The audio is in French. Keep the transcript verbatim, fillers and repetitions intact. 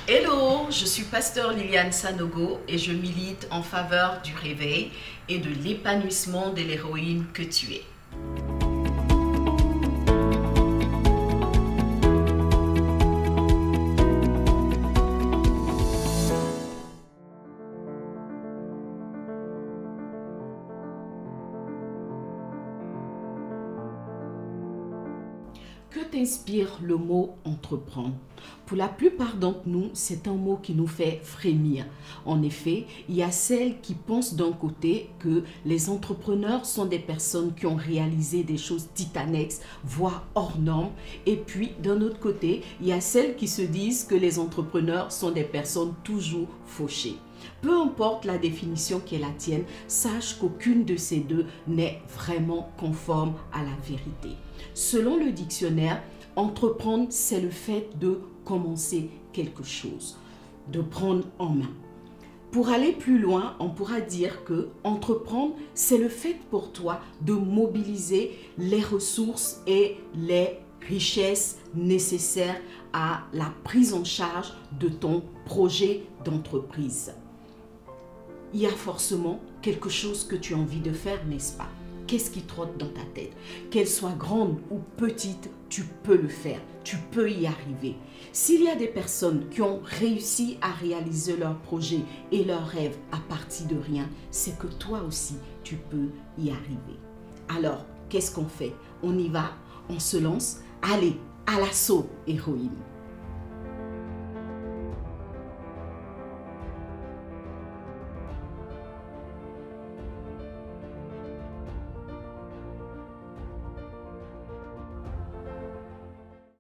Hello, je suis pasteur Liliane Sanogo et je milite en faveur du réveil et de l'épanouissement de l'héroïne que tu es. Que t'inspire le mot entreprendre? Pour la plupart d'entre nous, c'est un mot qui nous fait frémir. En effet, il y a celles qui pensent d'un côté que les entrepreneurs sont des personnes qui ont réalisé des choses titanesques, voire hors normes. Et puis, d'un autre côté, il y a celles qui se disent que les entrepreneurs sont des personnes toujours fauchées. Peu importe la définition qui est la tienne, sache qu'aucune de ces deux n'est vraiment conforme à la vérité. Selon le dictionnaire, entreprendre, c'est le fait de commencer quelque chose, de prendre en main. Pour aller plus loin, on pourra dire que entreprendre, c'est le fait pour toi de mobiliser les ressources et les richesses nécessaires à la prise en charge de ton projet d'entreprise. Il y a forcément quelque chose que tu as envie de faire, n'est-ce pas? Qu'est-ce qui trotte dans ta tête? Qu'elle soit grande ou petite, tu peux le faire, tu peux y arriver. S'il y a des personnes qui ont réussi à réaliser leurs projets et leurs rêves à partir de rien, c'est que toi aussi, tu peux y arriver. Alors, qu'est-ce qu'on fait? On y va, on se lance, allez, à l'assaut, héroïne!